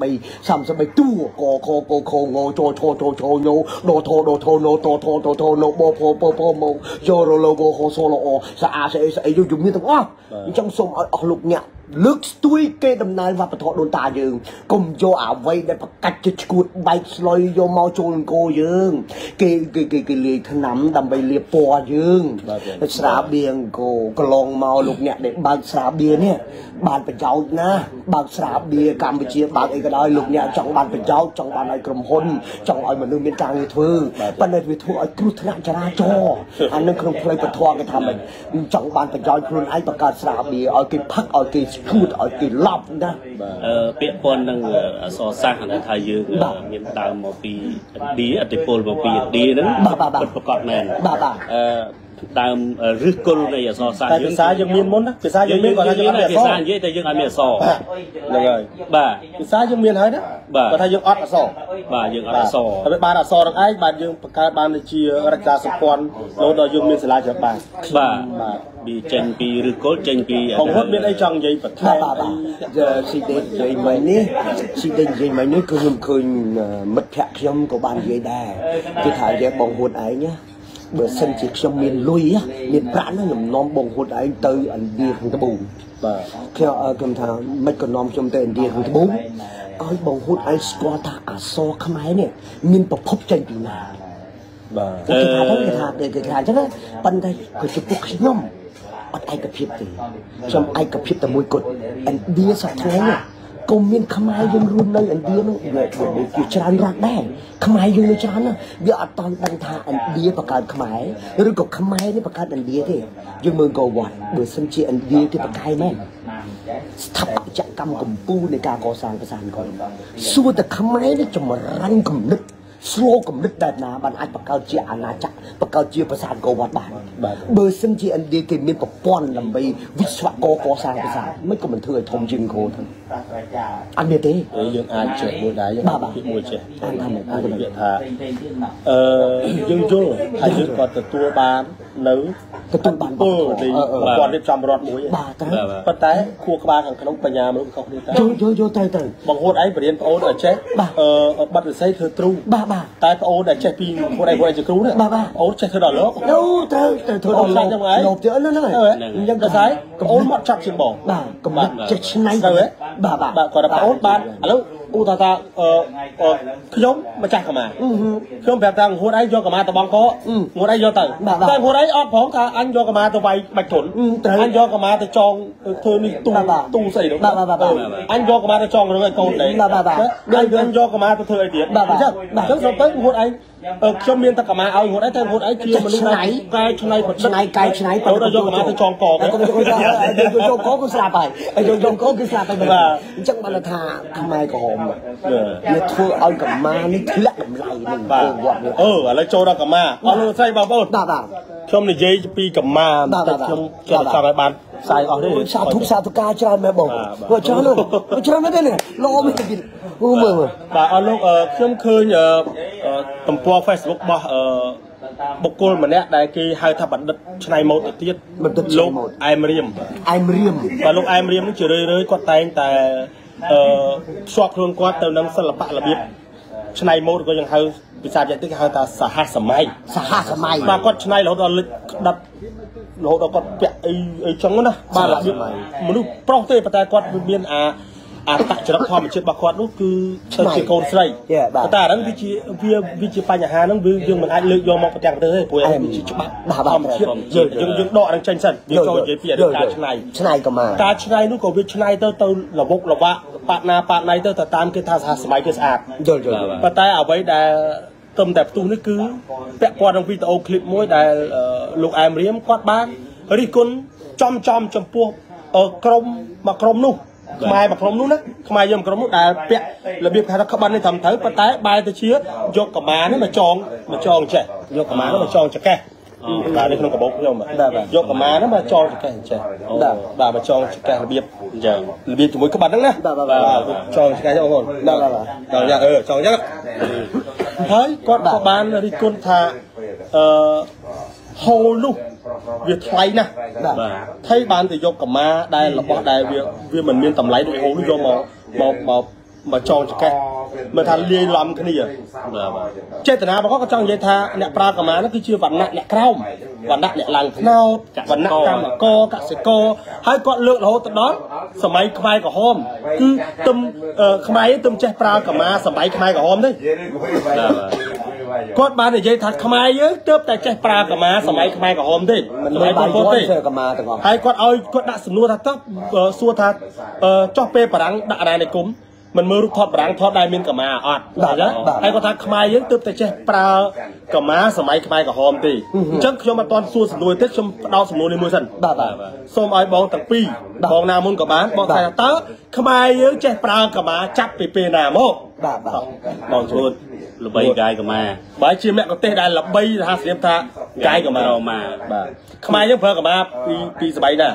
33តួកខងចឆញោដថណោបពោមកយោរឡូហូសូឡូសាអាស្អីយំមានទាំងអស់អញ្ចឹងសូមឲ្យអស់លោកអ្នកលើកស្ទួយគេដំណើរវប្បធម៌ដូនតាយើងកុំយកអ្វីដែលប្រកាច់ជាឈួតបែកស្លុយយកមកចូលអង្គរយើងគេលាយថ្នាំដើម្បីលាបពណ៌យើងស្រាបៀងអង្គរកន្លងមកលោកអ្នកដែលបើកស្រាបៀនេះបានប្រយោជន៍ណាបើកស្រាបៀកម្ពុជាបើកអីក៏ដោយលោកអ្នកចង់បានប្រយោជន៍ចង់បានឲ្យក្រុមហ៊ុនចង់ឲ្យមនុស្សមានការងារធ្វើប៉ុន្តែវាធ្វើឲ្យគ្រោះថ្នាក់ចរាចរណ៍អានឹងក្នុងផ្លូវពធគេថាមិនចង់បានប្រយោជន៍ខ្លួនឯងបង្កើតស្រាបៀឲ្យគេផឹកឲ្យគេធូតឲ្យគេឡប់ណាពាក្យប៉ុននឹងអសរសាស្ត្រដែលថាយើងមានដើមមកពីឥណ្ឌាឥទ្ធិពលមកពីឥណ្ឌាហ្នឹងពិតប្រកបមែនដើមឫសគល់នៃអសរសាស្ត្រយើងភាសាយើងមានមុនណាភាសាយើងមានគាត់ថាយើងអត់មានភាសានិយាយតែយើងអត់មានអសរហ្នឹងហើយបាទភាសាយើងមានហើយណាគាត់ថាយើងអត់អសរបាទយើងអត់អសរហើយបានអសរនឹងឯងបាទយើងបង្កើតបានជារចនាសម្ព័ន្ធរហូតដល់យើងមានសាលាច្បាប់បាទពីចេញពីឫសគល់ចេញពីបងហត់មានអីចង់និយាយបន្ថែមស៊ីដេនិយាយមិញនេះគឺខ្ញុំឃើញមិត្តភក្តិខ្ញុំក៏បាននិយាយដែរគេថានិយាយបងហួតឯងណាបើសិនជាខ្ញុំមានលុយមានប្រាក់ហ្នឹងខ្ញុំនាំបងហួតឯងទៅឥណ្ឌាខាងត្បូងបាទខ្ញុំថាមិនក៏នាំខ្ញុំទៅឥណ្ឌាខាងត្បូងឲ្យបងហួតឯងស្គាល់ថាអក្សរខ្មែរនេះមានប្រភពចេញពីណាបាទគេថាអញ្ចឹងប៉ុន្តែក៏ចំពោះខ្ញុំអត់ឯកភាពទេខ្ញុំឯកភាពតែមួយគត់ឥណ្ឌាសប្តាហ៍នេះក៏មានខ្មែរយើងរស់នៅឥណ្ឌានោះវាច្រើនរកដែរខ្មែរយើងនៅច្រើនណាវាអត់តន់ដឹងថាឥណ្ឌាបង្កើតខ្មែរឬក៏ខ្មែរនេះបង្កើតឥណ្ឌាទេយើងមើលក៏វត្តបើសិនជាឥណ្ឌាគេបង្កើតមែនស្ថាបត្យកម្មកម្ពុជានៃការកសាងប្រាសាទអង្គរសួរតែខ្មែរនេះចម្រាញ់គំនិតស្លគំនិតតែណាបានអាចបង្កើតជាអាណាចក្របង្កើតជាប្រាសាទអង្គរវត្តបានបើសិនជាឥណ្ឌាគេមានប្រព័ន្ធដើម្បីវិស្វករកសាងប្រាសាទមិនក៏មិនធ្វើឲ្យធំជាងអង្គរទៅអត់មានទេយើងអាចចេះមួយដែរយើងពាក្យមួយចេះអាចថាយើងយល់ថាយើងក៏ទទួលបាននៅទទួលបានពលនៃគាត់រៀបចំរដ្ឋមួយប៉ុន្តែខួរក្បាលខាងក្នុងបញ្ញាមនុស្សខុសគ្នាទៅយកទៅបងហួតឯងបរៀនប្អូនឲ្យចេះបាត់វិស័យធ្វើទ្រូតែប្អូនដែលចេះពីខ្លួនឯងជាគ្រូនេះប្អូនចេះធ្វើដល់លោកត្រូវធ្វើដល់លោកលោកទៅហ្នឹងហើយអញ្ចឹងដល់ហើយប្អូនមកចាប់ជាបងកំណត់ចេះឆ្នៃទៅបាទគាត់ប្អូនបានឥឡូវឧទាហរណ៍ថាខ្ញុំម្ចាស់កម្មាខ្ញុំប្រាប់ថាហួតឯងយកកម្មាទៅបងកហួតឯងយកទៅតែហួតឯងអត់ផងថាអញយកកម្មាទៅវាយបាច់ធុនអញយកកម្មាទៅចងធ្វើនេះទូស្អីនោះអញយកកម្មាទៅចងរឿងឲ្យកូនដែរអញយកកម្មាទៅធ្វើអីទៀតអញ្ចឹងស្រុកទៅហួតឯងខ្ញុំមានតែកម្មាឲ្យហួតឯងតែហួតឯងជាមនុស្សដែលកែច្នៃប្រឌិតកែច្នៃទៅយកកម្មាទៅចងកយកកគឺស្លាប់ហើយយកកគឺស្លាប់ហើយអញ្ចឹងបានថាខ្មែរក្រហមវាធ្វើឲ្យកម្មានេះធ្លាក់តម្លៃនឹងវត្តនេះឥឡូវចូលដល់កម្មាអស់លោកស្រីបងប្អូនខ្ញុំនិយាយពីកម្មាតែខ្ញុំចង់ឲ្យបានផ្សាយអស់ទេសាធុការច្រើនមែនបងច្រើនមែនទេលោកមិនពីមើលបាទអស់លោកខ្ញុំឃើញទំព័រ Facebook របស់បុគ្គលម្នាក់ដែលគេហៅថាបណ្ឌិតឆ្នៃម៉ូដទៅទៀតលោកអែមរៀមបាទលោកអែមរៀមនេះជារឿយៗគាត់តែងតែភ្ជាប់ខ្លួនគាត់ទៅនឹងសិល្បៈរបៀបឆ្នៃម៉ូដក៏យើងហៅភាសាយ៉ាងតិចគេហៅថាសហសម័យបាទគាត់ឆ្នៃរហូតដល់លិចក្តាប់រហូតដល់គាត់ពាក់អីចឹងណាបាទរបៀបមនុស្សប្រុសទេប៉ុន្តែគាត់មានអត្តចរិតធម្មជាតិរបស់គាត់នោះគឺទៅជាកូនស្រីតែអាហ្នឹងវាជាបញ្ហាហ្នឹងវាយើងមិនអាចលើកយកមកប្រទាំងប្រទេសទេព្រោះវាជាច្បាប់ធម្មជាតិយើងដកអាហ្នឹងចេញសិនយើងចូលនិយាយពីការឆ្នៃកម្មាការឆ្នៃនោះក៏វាឆ្នៃទៅលវកលវាក់ប៉ាត់ណៃទៅតាមគេថាសហសម័យគេស្អាតប៉ុន្តែអ្វីដែលទំតែផ្ទុះនេះគឺពាក់ព័ន្ធនឹងវីដេអូឃ្លីបមួយដែលលោកអែមរៀមគាត់បានរិះគន់ចំចំពោះក្រុមមួយក្រុមនោះខ្មែរមួយក្រុមនោះណាខ្មែរយើងក្រុមនោះដែលពាក់របៀបថាក្បិននេះត្រឹមត្រូវប៉ុន្តែបែរទៅជាយកកម្មានេះមកចងចេះយកកម្មានេះមកចងចកេះបាទនៅក្នុងកាបូបខ្ញុំយកកម្មានេះមកចងចកេះចេះបាទមកចងចកេះរបៀបអញ្ចឹងរបៀបជាមួយក្បិនហ្នឹងណាបាទចងចកេះបងប្អូនដល់យ៉ាងចងយ៉ាងហើយគាត់ក៏បានរិះគន់ថាហូលនោះវាថ្លៃណាស់បាទថៃបានទៅយកកម្មាដែលរបស់ដែលវាមិនមានតម្លៃដូចហូលនោះយកមកចងចកេះមើលថាលាយឡំគ្នាបាទចេតនារបស់គាត់ចង់និយាយថាអ្នកប្រើកម្មានោះគឺជាវណ្ណៈអ្នកក្រោមវណ្ណៈអ្នកឡើងថ្នោតវណ្ណៈកម្មករកសិករហើយគាត់លើករហូតដល់សម័យខ្មែរក្រហមគឺទឹមខ្មែរទឹមចេះប្រើកម្មាសម័យខ្មែរក្រហមទេគាត់បាននិយាយថាខ្មែរយើងទើបតែចេះប្រើកម្មាសម័យខ្មែរក្រហមទេមិនមែនបងប្អូនទេកម្មាទាំងអស់ហើយគាត់ឲ្យគាត់ដាក់សំណួរថាតើសួរថាចោះពេលបារាំងដាក់អាណានិគម mình mơ rút thọt bảng thọt đai miên cả mà ọt hay có thằng khai những từ từ che pra cả má sớm mai khai cả hòm thì chắc cho mà toàn xua sầm nuôi tết trong đau sầm nuôi đi mua sần xôm ai bong tặng pi bong nào muốn cả bán bong khai tớ khai những che pra cả má chắp pe nào mô bong chuột là bay gai cả mà bái chia mẹ có tết đây là bay ha xem tha gai cả mà khai những phơ cả má pi sấy nè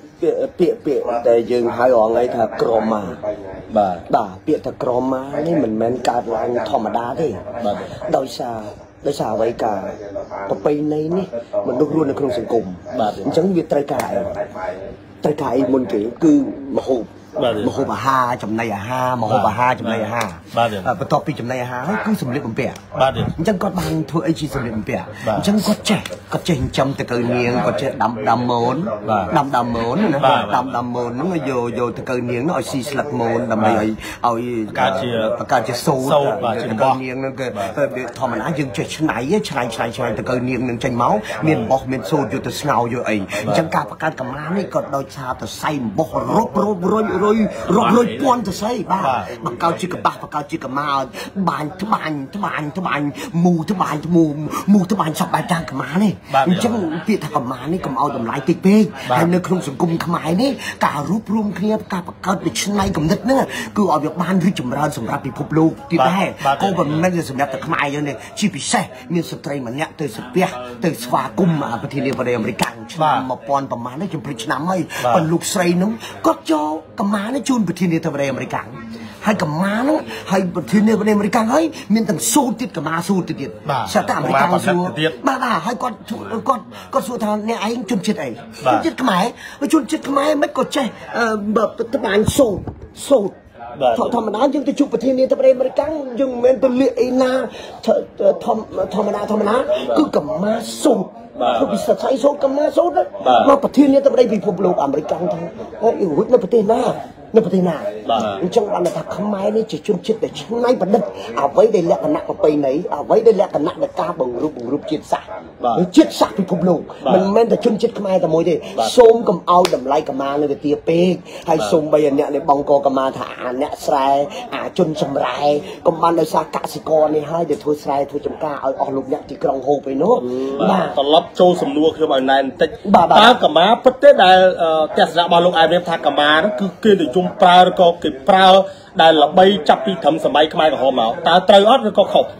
Piaแต่យើងហៅអងឯថាក្រមាបាទពាក្យថាក្រមានេះមិនមែនកើតឡើងធម្មតាទេដោយសារអ្វីការប្រពៃណីនេះមនុស្សរស់នៅក្នុងសង្គមអញ្ចឹងវាត្រូវការអីមុនគេគឺមហូបអាហារចំណីអាហារបន្ទាប់ពីចំណីអាហារហើយគឺសម្លៀកបំពាក់អញ្ចឹងគាត់បានធ្វើអីជាសម្លៀកបំពាក់អញ្ចឹងគាត់ចេះចិញ្ចឹមតកូវនាងគាត់ចេះដាំមូនណាដាំមូនហ្នឹងយកតកូវនាងនោះឲ្យស៊ីស្លឹកមូនដើម្បីឲ្យកើតជាសូត្រតកូវនាងហ្នឹងគឺធម្មតាយើងចេះឆ្នៃតកូវនាងនឹងចេញមកមានអំបោះមានសូត្រយកទៅស្ងោរយកអីអញ្ចឹងការបង្កើតកម្មានេះក៏ដោយសារទៅសៃអំបោះរាប់រយពាន់ទៅស្អីបាទបង្កើតជាកបាស់បង្កើតជាកម្មាបាញ់ត្បាញ់មូត្បាញ់សពបែបតាមកម្មានេះអញ្ចឹងពាក្យថាកម្មានេះកុំឲ្យតម្លៃតិចពេកហើយនៅក្នុងសង្គមខ្មែរនេះការរួបរวมគ្នាការបង្កើតពីឆ្នៃគំនិតហ្នឹងគឺឲ្យវាបានរីកចម្រើនសម្រាប់ពិភពលោកទៀតដែរក៏មិនមែនសម្រាប់តែខ្មែរយើងទេជាពិសេសមានស្ត្រីម្នាក់ទៅស្ពះទៅស្វាគមន៍ប្រធានាធិបតីអាមេរិកឆ្នាំ1000ប្រហែលនេះជំរិតឆ្នាំហើយប៉ុន្តែលោកស្រីហ្នឹងគាត់ចូលកម្មានេះជូនប្រធានាធិបតីអាមេរិកហើយកម្មាហ្នឹងហើយប្រធានាធិបតីអាមេរិកហើយមានទាំងសូត្រទៀតកម្មាសូត្រទៀតស្រាប់តែអាមេរិកសួរបាទហើយគាត់សួរថាអ្នកឯងជនជាតិអីជនជាតិខ្មែរមិនក៏ចេះត្បាញសូត្រធម្មតាយើងទៅជួបប្រធានាធិបតីអាមេរិកយើងមិនមែនទៅលាកអីណាធម្មតាគឺកម្មាសូត្រគឺពិសេសសូត្រកម្មាសូត្រមកប្រធានាធិបតីពិភពលោកអាមេរិកថារួចនៅប្រទេសណាអញ្ចឹងបានថាខ្មែរនេះជាជនជាតិដែលឆ្នៃប្រឌិតអ្វីដែលលក្ខណៈប្រពៃណីអ្វីដែលលក្ខណៈនៃការបង្រួបជាតិសាសន៍ពិភពលោកមិនមែនតែជនជាតិខ្មែរតែមួយទេសូមកុំឲ្យតម្លៃកម្មានៅវិទ្យាពេកហើយសូមបីអ្នកនេះបងកកម្មាថាអ្នកស្រែជនចម្រែកុំបានដោយសារកសិករនេះហើយដែលធ្វើស្រែធ្វើចម្ការឲ្យអស់លោកអ្នកទីក្រុងហូបឯនោះបាទត្រឡប់ចូលសំណួរខ្ញុំឲ្យណែនបន្តិចតើកម្មាពិតទេដែលទស្សនៈរបស់លោកអាយរៀបថាកម្មានោះគឺគេនិយមប្រើឬក៏គេប្រើដែលល្បីចាប់ពីត្រឹមសម័យខ្មែរក្រហមមកតើត្រូវអត់ឬក៏ខុស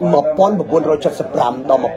1975ដល់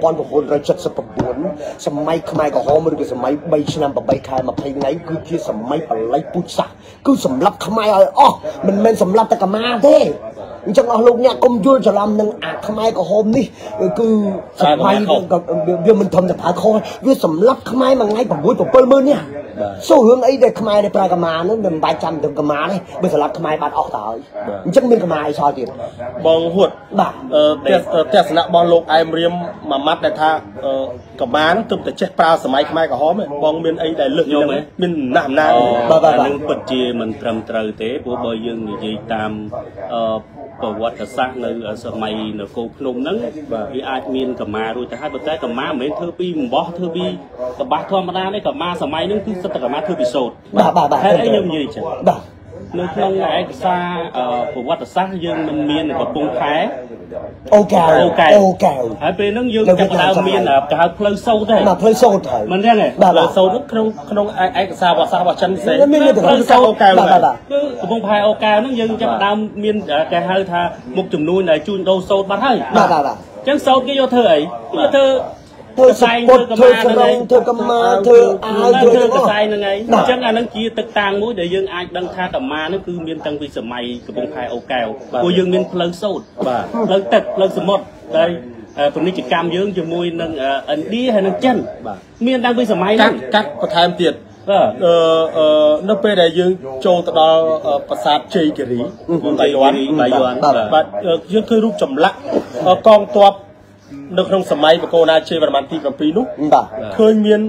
1979សម័យខ្មែរក្រហមឬក៏សម័យ3ឆ្នាំ8ខែ20ថ្ងៃគឺជាសម័យបល័យពូជសាសន៍គឺសម្រាប់ខ្មែរឲ្យអស់មិនមែនសម្រាប់តែកម្មាទេអញ្ចឹងអស់លោកអ្នកកុំយល់ច្រឡំនឹងខ្មែរក្រហមនេះគឺសម័យវាមិនធម្មតាប្រើខុសវាសម្រាប់ខ្មែរមួយថ្ងៃ6-70000នាក់សូរឿងអីដែលខ្មែរដែលប្រើកម្មាហ្នឹងមិនបាច់ចាំទៅកម្មាទេបើសម្រាប់ខ្មែរបាត់អស់ទៅហើយអញ្ចឹងមានកម្មាអីសល់ទៀតបងហួតបាទទស្សនៈរបស់លោកអែមរៀមមួយម៉ាត់ដែលថាកម្មាហ្នឹងទើបតែចេះប្រើសម័យខ្មែរក្រហមបងមានអីដែលលើកយកមានអំណាចបាទនឹងពិតជាមិនត្រឹមត្រូវទេព្រោះបើយើងនិយាយតាមប្រវត្តិសាស្ត្រនៅសម័យនគរភ្នំហ្នឹងវាអាចមានកម្មារួចទៅហើយប៉ុន្តែកម្មាមិនមែនធ្វើពីអំបោះធ្វើពីកបាស់ធម្មតាទេកម្មាសម័យហ្នឹងគឺសិតតែកម្មាធ្វើពីសូត្របាទហើយអីខ្ញុំនិយាយចឹងនៅក្នុងឯកសារប្រវត្តិសាស្ត្រយើងមិនមានកំពង់ផែអូកែវហើយពេលហ្នឹងយើងចាប់ដើមមានគេហៅផ្លូវសូត្រទេផ្លូវសូត្រហើយមិនទេផ្លូវសូត្រក្នុងឯកសារវត្តសាស្ត្ររបស់ចិនផ្សេងមានផ្លូវសូត្រអូកែវគឺកំពង់ផែអូកែវហ្នឹងយើងចាប់ដើមមានគេហៅថាមុខចំនួនដែលជួញដូរសូត្របាត់ហើយបាទអញ្ចឹងសូត្រគេយកធ្វើអីយកធ្វើសែងធ្វើកម្មាធ្វើអាវធ្វើកសែងហ្នឹងឯងអញ្ចឹងអានឹងជាទឹកតាំងមួយដែលយើងអាចដឹងថាកម្មានេះគឺមានតាំងពីសម័យកំពង់ផែអូកែវព្រោះយើងមានផ្លូវសូត្រផ្លូវទឹកផ្លូវសមុទ្រដែលពាណិជ្ជកម្មយើងជាមួយនឹងឥណ្ឌាហើយនឹងចិនមានតាំងពីសម័យហ្នឹងកាត់បន្ថែមទៀតនៅពេលដែលយើងចូលទៅដល់ប្រាសាទជ័យគិរីបាយ័នបាទយើងឃើញរូបចម្លាក់កងទ័ពនៅក្នុងសម័យបកូណាជ័យវរ្ម័នទី7នោះឃើញមាន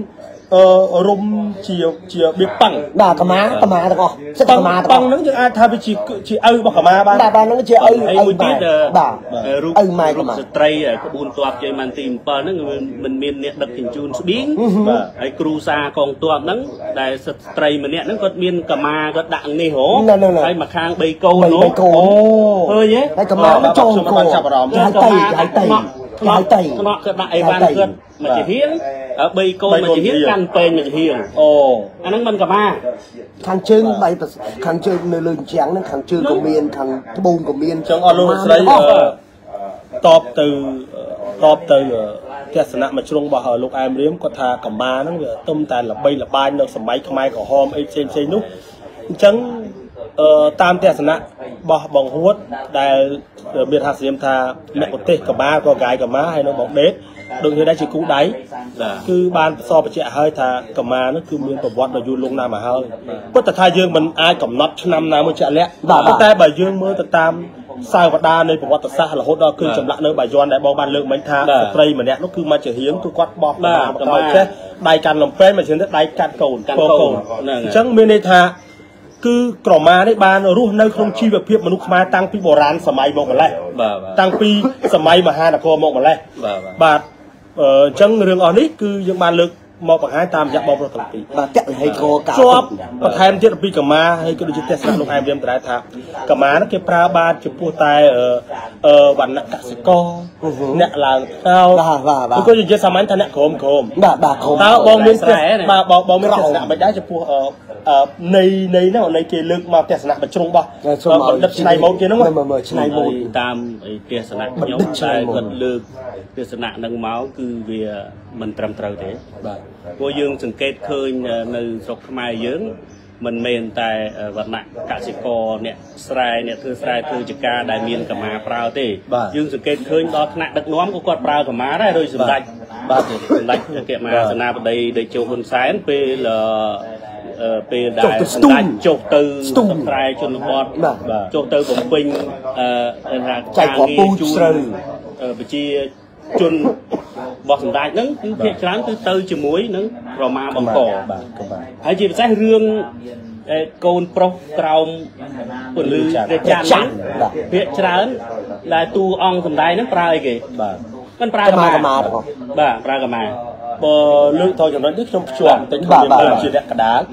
រុំជាបៀបប៉ាំងបាទកម្មាទាំងអស់សិតកម្មាទាំងអស់ប៉ាំងហ្នឹងយើងអាចថាវាជាឪរបស់កម្មាបានបាទហ្នឹងជាឪមួយទៀតបាទរូបឪម៉ែកម្មាស្ត្រីក្បួនទ័ពជ័យមន្ទីរ7ហ្នឹងមិនមានអ្នកដឹកជញ្ជូនស្បៀងហើយគ្រូសាកងទ័ពហ្នឹងដែលស្ត្រីម្នាក់ហ្នឹងគាត់មានកម្មាគាត់ដាក់នេះហ៎ហើយមួយខាង3កូននោះអូឃើញទេហើយកម្មាមិនចូលកូនចាប់អារម្មណ៍ហើយតៃខ្នក់គាត់ដាក់អីវ៉ាន់គាត់មកជាហៀង3កូនមកជាហៀងកាន់ពេញមកជាហៀងអាហ្នឹងមិនកម្មាខាងជើងខាងជើងនៅលើជញ្ជាំងហ្នឹងខាងជើងក៏មានខាងត្បូងក៏មានចឹងអស់លោកស្រីតបទៅទស្សនៈមួយជ្រុងរបស់លោកអែមរៀមគាត់ថាកម្មាហ្នឹងវាទុំតែល្បីល្បាញនៅសម័យខ្មែរក្រហមអីផ្សេងនោះអញ្ចឹងតាមទស្សនៈរបស់បងហួតដែលមានថាស្រៀមថាអ្នកប្រទេសកម្មាក៏កាយកម្មាហើយនៅបងដេតដូចនេះដែរជាគូដៃគឺបានសរបញ្ជាក់ឲ្យថាកម្មានោះគឺមានប្រវត្តិដ៏យូរលង់ណាស់មកហើយប៉ុន្តែថាយើងមិនអាចកំណត់ឆ្នាំណាមួយជាក់លាក់ប៉ុន្តែបើយើងមើលទៅតាមសាវតានៃប្រវត្តិសាស្ត្ររហូតដល់គឺចម្លាក់នៅបាយ័នដែលបងបានលើកមិញថាស្ត្រីម្នាក់នោះគឺមកជារៀងគឺគាត់បោះកម្មាចេះដៃកាន់លំពេនមកជាដៃកាត់កូនអញ្ចឹងមានន័យថាគឺក្រមានេះបានរស់នៅក្នុងជីវភាពមនុស្សខ្មែរតាំងពីបុរាណសម័យមកម្លេះតាំងពីសម័យមហានគរមកម្លេះបាទអញ្ចឹងរឿងអស់នេះគឺយើងបានលើកមកបង្ហាញតាមរយៈបងប្រុសទាំងពីរបាទតេហេកោកាជាប់បន្ថែមទៀតពីកម្មាហើយក៏ដូចជាទស្សនៈលោកអែមរៀមដែរថាកម្មានោះគេប្រើបានចំពោះតែវណ្ណៈកសិករអ្នកឡើងថ្នោតបាទគឺនិយាយសាមញ្ញថាអ្នកក្រមបាទក្រមតើបងមានបាទបងមានទស្សនៈមិនដែរចំពោះនៃនោះនៃគេលើកមកទស្សនៈបញ្ជ្រុងរបស់បណ្ឌិតឆ្នៃម៉ូដគេហ្នឹងមើលឆ្នៃម៉ូដតាមទស្សនៈខ្ញុំតែគាត់លើកទស្សនៈហ្នឹងមកគឺវាមិនត្រឹមត្រូវទេបាទព្រោះយើងសង្កេតឃើញនៅស្រុកខ្មែរយើងមិនមែនតែវណ្ណៈកសិករអ្នកស្រែអ្នកធ្វើស្រែធ្វើចការដែលមានកម្មាប្រើទេយើងសង្កេតឃើញដល់ថ្នាក់ដឹកនាំក៏គាត់ប្រើកម្មាដែរដោយសម្ដេចបាទសម្ដេចកេមាសេនាបតីតេជោហ៊ុនសែនពេលដែលសម្ដេចចុះទៅស្រែជនបទចុះទៅបំពេញថាចែកគ្រាប់ពូជស្រូវប្រជាជនរបស់សម្ដេចហ្នឹងគឺភាគច្រើនគឺទៅជាមួយនឹងក្រមាបង្កបាទហើយជាពិសេសរឿងកូនប្រុសក្រោមពលឺព្រះច័ន្ទហ្នឹងភាគច្រើនដែលតួអង្គសម្ដែងហ្នឹងប្រើអីគេបាទមិនប្រើកម្មាបាទប្រើកម្មាបើលើកតចំណុចនេះខ្ញុំភ្ជាប់តិចខ្ញុំមានជាអ្នកកដាល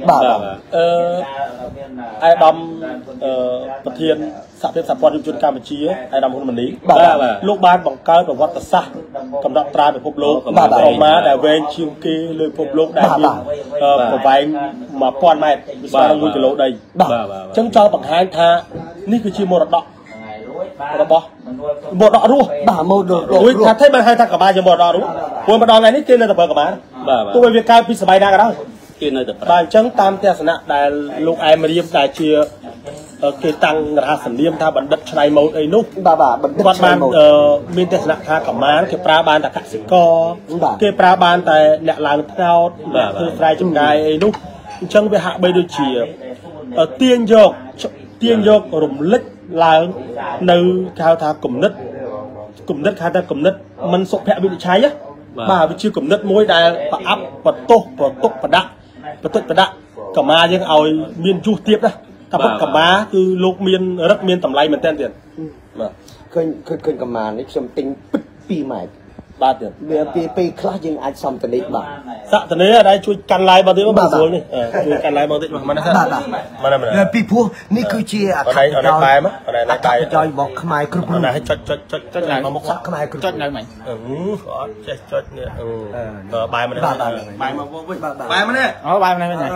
អាយដាមប្រធានសហភាពសហព័ន្ធយុវជនកម្ពុជាអាយដាមហ៊ុនម៉ាណីលោកបានបង្កើតប្រវត្តិសាស្ត្រកំណត់ត្រាពិភពលោកក្រមាដែលវែងជាងគេលើពិភពលោកដែលមានប្រវែង 1000 ម៉ែត្រវិសាល1គីឡូដីអញ្ចឹងចង់បង្ហាញថានេះគឺជាមរតករបស់មរតករស់បាទមរតករស់ថាទេបានហៅថាកម្មាជាមរតករស់ព្រោះម្ដងថ្ងៃនេះគេនៅតែប្រើកម្មាទោះបីវាកើតពីសម័យណាក៏ដោយគេនៅតែប្រើបាទអញ្ចឹងតាមទស្សនៈដែលលោកអែមរៀមដែលជាគេតាំងរហស្សនាមថាបណ្ឌិតឆ្នៃម៉ូដអីនោះបាទបណ្ឌិតគាត់បានមានទស្សនៈថាកម្មាគេប្រើបានតែកសិករគេប្រើបានតែអ្នកឡើងថ្នោតធ្វើស្រែចម្ការអីនោះអញ្ចឹងវាហាក់បីដូចជាទាញយករំលឹកឡើងនៅគេហៅថាគំនិតគេថាគំនិតមិនសុភវិនិច្ឆ័យបាទវាជាគំនិតមួយដែលប្រអាប់បន្ទោសប្រទុកប្រដាក់កម្មាយើងឲ្យមានយុះទៀតណាតែពុតកម្មាគឺលោកមានរឹកមានតម្លៃមែនតើទៀតបាទឃើញកម្មានេះខ្ញុំទិញពិត2ម៉ែត្របាទទៀតវាពេលខ្លះយើងអាចសំតនីបាទសក្តិនេដែលជួយកាន់ឡាយបងទៀតបងស្រួលនេះជួយកាន់ឡាយបងទៀតមិនណាសិនបាទពីព្រោះនេះគឺជាអត្ថប្រយោជន៍បែបចុយរបស់ខ្មែរគ្រប់រូបណាចុចឡើងមកមុខខ្មែរគ្រប់ចុចនៅមិញអត់ចេះចុចនេះបែបមិនបែបមកវិញបែបមិននេះបែបនេះវិញឥឡូវ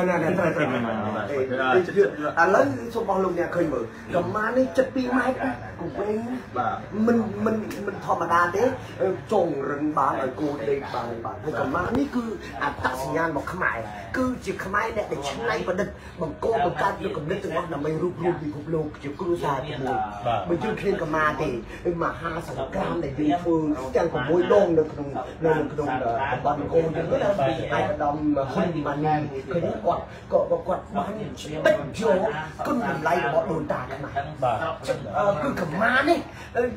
សូមបងលោកអ្នកឃើញមើលកម្មានេះ72ម៉ែត្រគង់វិញបាទមិនធម្មតាទេចុងរឹងបានឲ្យគូដេកបានហើយកម្មានេះគឺអត្តសញ្ញាណរបស់ខ្មែរគឺជាខ្មែរអ្នកដែលឆ្នៃប្រឌិតបង្កបង្កើតនូវគំនិតទាំងអស់ដើម្បីរួបរวมពិភពលោកជាគ្រួសារជាមួយបើយើងឃើញកម្មាទេមហាសង្គ្រាមដែលយើងធ្វើទាំង6ដងនៅក្នុងតំបន់អង្គរយើងណាអាយដាមហ៊ុនម៉ាណីឃើញគាត់បានបិទយកគុណតម្លៃរបស់ដូនតាខ្មែរបាទគឺកម្មានេះ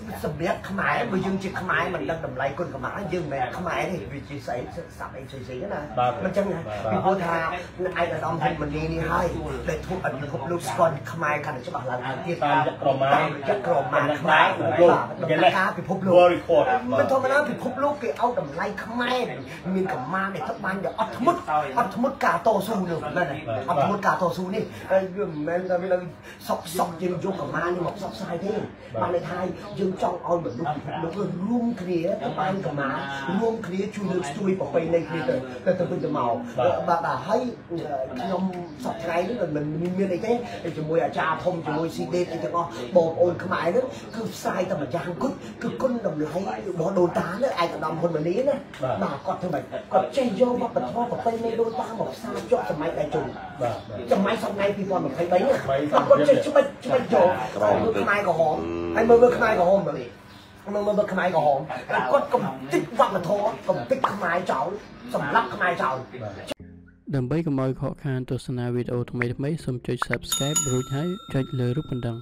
សម្រាប់ខ្មែរបើយើងជាខ្មែរមិនដឹងតម្លៃគុណកម្មាយើងមិនមែនខ្មែរទេវាជាស្អីសាប់អីផ្សេងៗណាมันจังไงพี่พูดថាไอ้กระดองហ៊ុនម៉ាណីនេះហើយដែលធ្វើឲ្យពិភពលោកស្គាល់ខ្មែរកាន់តែច្បាស់ឡើងទៀតតាមក្រមាខ្មែរបាទការពិភពលោកមិនធម្មតាពិភពលោកគេឲ្យតម្លៃខ្មែរមានកម្មាដែលធ្វើបានយ៉ាងអត់ធ្មត់ការតស៊ូនោះមែនទេអត់ធ្មត់ការតស៊ូនេះវាមិនមែនតែវាសុកយើងយកកម្មានេះមកសុកស្រាយទេបានន័យថាយើងចង់ឲ្យមនុស្សពិភពលោករួមគ្នាទៅបានកម្មារួមគ្នាជួយលើកស្ទួយប្រពៃណីគ្នាទៅវិញទៅមកបាទហើយខ្ញុំសប្តាហ៍នេះមិនមានអីទេជាមួយអាចារ្យធំជាមួយស៊ីដេតអីទាំងអស់បងប្អូនខ្មែរហ្នឹងគឺផ្សាយតែម្យ៉ាងគត់គឺគុណតម្លៃរបស់ដូនតាហ្នឹងឯកឧត្តមហ៊ុនម៉ាណីណាបាទគាត់ធ្វើម៉េចគាត់ចេះយកវប្បធម៌ប្រពៃណីដូនតាមកផ្សារជាប់សម័យដៃជន់សម័យ2023ហ្នឹងគាត់ចេះច្បាច់យកខ្មែរក្រហមហើយមើលខ្មែរក្រហមទៅមើលខ្មែរក្រហមគាត់កំតិចវប្បធម៌កំតិចខ្មែរចោលសម្រាប់ខ្មែរចោលដើម្បីកុំឲ្យខកខានទស្សនាវីដេអូថ្មីៗសូមចុច Subscribe រួចហើយចុចលើរូបកណ្ដឹង